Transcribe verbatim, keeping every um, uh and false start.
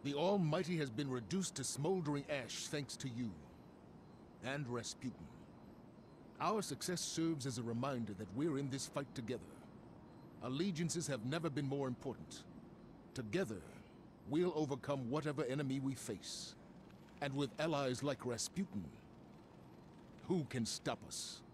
The Almighty has been reduced to smoldering ash thanks to you. And Rasputin. Our success serves as a reminder that we're in this fight together. Allegiances have never been more important. Together, we'll overcome whatever enemy we face. And with allies like Rasputin, who can stop us?